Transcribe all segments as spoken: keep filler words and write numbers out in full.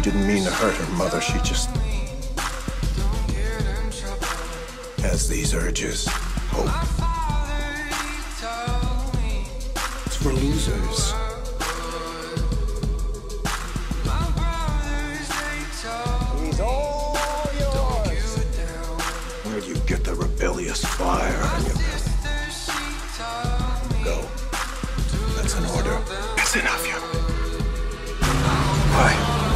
didn't mean to hurt her mother. She just has these urges. Hope. It's for losers. He's all yours. Where do you get the rebellious fire in your belly? Go. That's an order. That's enough, you. Why?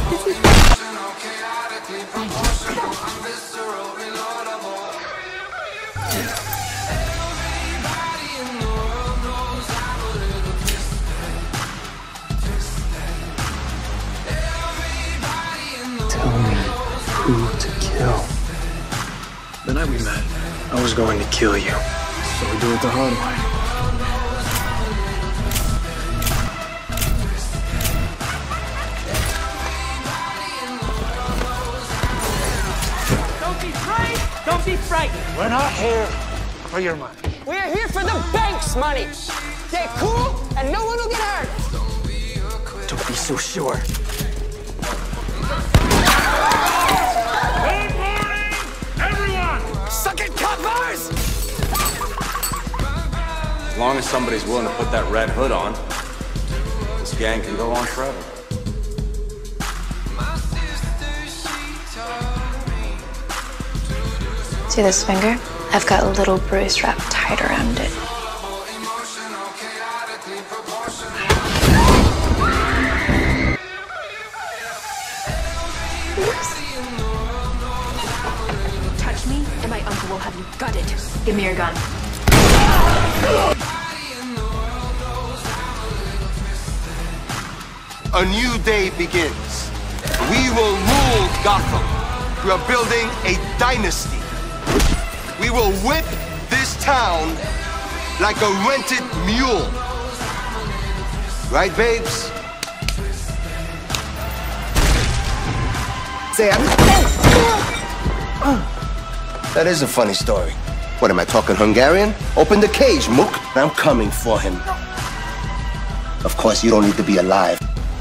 Tell me who to kill. The night we met, I was going to kill you. So we do it the hard way. Don't be frightened. We're not here for your money. We are here for the bank's money. Get cool, and no one will get hurt. Don't be so sure. Good morning, everyone! Suck it, coppers! As long as somebody's willing to put that red hood on, this gang can go on forever. See this finger? I've got a little bruise wrapped tight around it. Touch me, and my uncle will have you gutted. Give me your gun. A new day begins. We will rule Gotham. We are building a dynasty. We will whip this town like a rented mule. Right, babes? Say, I'm... That is a funny story. What, am I talking Hungarian? Open the cage, Mook. I'm coming for him. Of course, you don't need to be alive.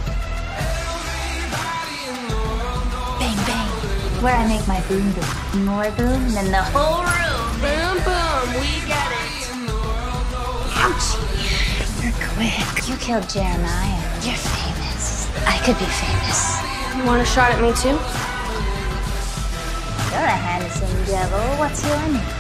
Bang, bang. Where I make my boom boom. More boom than the whole room. Boom, boom. We get it. Ouch. You're quick. You killed Jeremiah. You're famous. I could be famous. You want a shot at me too? You're a handsome devil. What's your name?